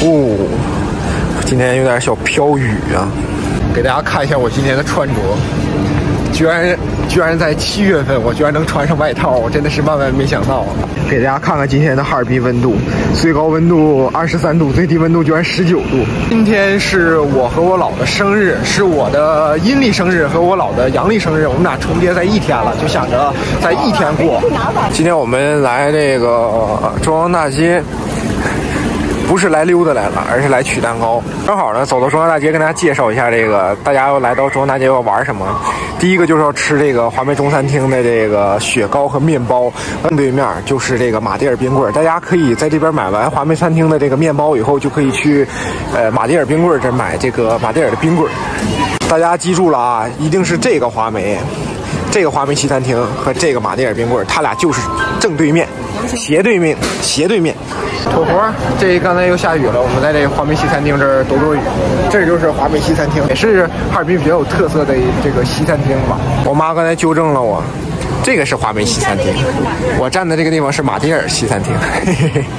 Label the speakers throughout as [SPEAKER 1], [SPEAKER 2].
[SPEAKER 1] 哦，今天有点小飘雨啊。给大家看一下我今天的穿着，居然在7月份，我居然能穿上外套，我真的是万万没想到。给大家看看今天的哈尔滨温度，最高温度23度，最低温度居然19度。今天是我和我姥的生日，是我的阴历生日和我姥的阳历生日，我们俩重叠在一天了，就想着在一天过。今天我们来这个中央大街。不是来溜达来了，而是来取蛋糕。正好呢，走到中央大街，跟大家介绍一下这个，大家要来到中央大街要玩什么？第一个就是要吃这个华梅中餐厅的这个雪糕和面包，正对面就是这个马迭尔冰棍。大家可以在这边买完华梅餐厅的这个面包以后，就可以去马迭尔冰棍这买这个马迭尔的冰棍。大家记住了啊，一定是这个华梅。这个华梅西餐厅和这个马迭尔冰棍，它俩就是正对面，斜对面。妥活，这刚才又下雨了，我们在这个华梅西餐厅这儿躲雨。这就是华梅西餐厅，也是哈尔滨比较有特色的这个西餐厅吧。我妈刚才纠正了我，这个是华梅西餐厅，我站的这个地方是马迭尔西餐厅。嘿嘿嘿。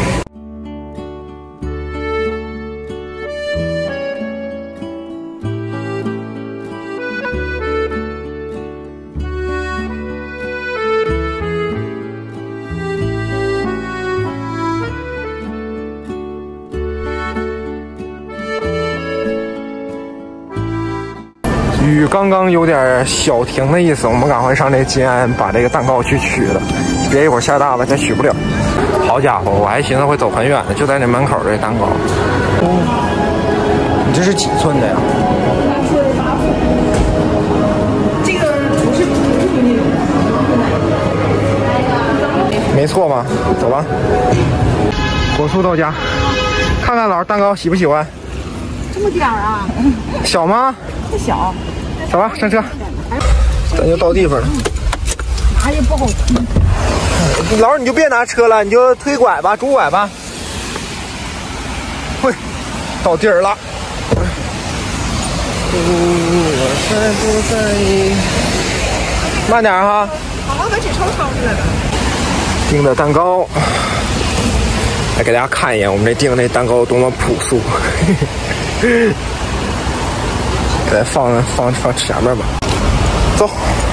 [SPEAKER 1] 雨刚刚有点小停的意思，我们赶快上这吉安把这个蛋糕去取了，别一会儿下大了再取不了。好家伙，我还寻思会走很远的，就在这门口这蛋糕。你这是几寸的呀？
[SPEAKER 2] 这个不是那种。
[SPEAKER 1] 没错吧？走吧。火速到家，看看老蛋糕喜不喜欢？
[SPEAKER 2] 这么点儿啊？
[SPEAKER 1] 小吗？
[SPEAKER 2] 不小。
[SPEAKER 1] 走吧，上车，咱就到地方了。
[SPEAKER 2] 拿也不好吃。
[SPEAKER 1] 老师，你就别拿车了，你就推拐吧，拄拐吧。会，到地儿了。我才不在意。慢点哈。
[SPEAKER 2] 好，把纸抽出来了。
[SPEAKER 1] 订的蛋糕，来给大家看一眼，我们这订的蛋糕有多么朴素。再放前面吧，走。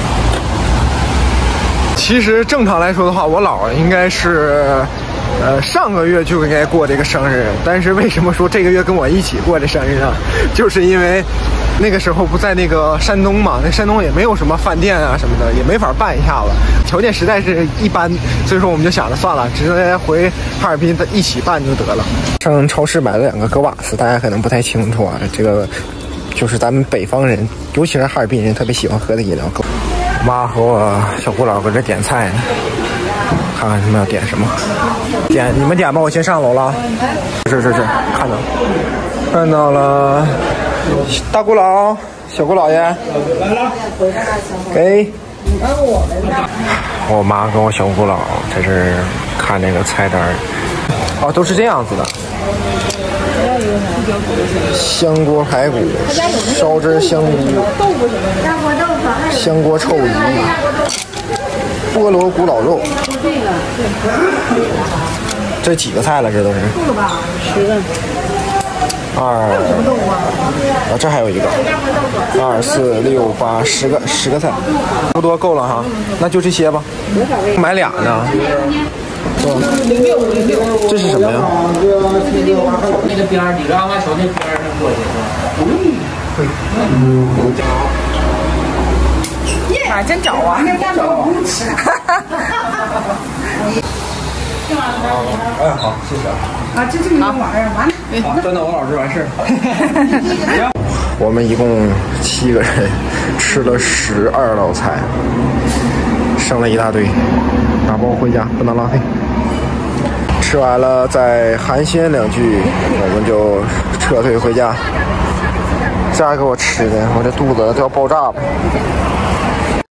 [SPEAKER 1] 其实正常来说的话，我姥应该是，上个月就应该过这个生日，但是为什么说这个月跟我一起过这生日呢？就是因为那个时候不在那个山东嘛，那山东也没有什么饭店啊什么的，也没法办一下子，条件实在是一般，所以说我们就想着算了，直接回哈尔滨一起办就得了。上超市买了2个格瓦斯，大家可能不太清楚啊，这个。就是咱们北方人，尤其是哈尔滨人，特别喜欢喝的饮料。我妈和我小姑姥搁这点菜呢，看看他们要点什么。你们点吧，我先上楼了。是，看到了。大姑姥、小姑姥爷，给。我妈跟我小姑姥在这儿看那个菜单。哦，都是这样子的。香锅排骨、烧汁香菇、香锅臭鱼、菠萝古老肉。这几个菜了？这都是
[SPEAKER 2] 10个。
[SPEAKER 1] 这还有一个，2、4、6、8、10个菜，差不多够了哈。那就这些吧。买俩呢。这是什么呀？
[SPEAKER 3] 那个边儿，你刚刚瞅那边儿上过去。
[SPEAKER 2] 哪真找啊？
[SPEAKER 1] 哎，好，谢谢
[SPEAKER 2] 啊，就这么一玩意儿，完了。
[SPEAKER 1] 好，端到王老师完事儿。我们一共7个人，吃了12道菜，剩了一大堆，打包回家，不能浪费。吃完了再寒暄2句，我们就撤退回家。再给我吃的，我这肚子都要爆炸了。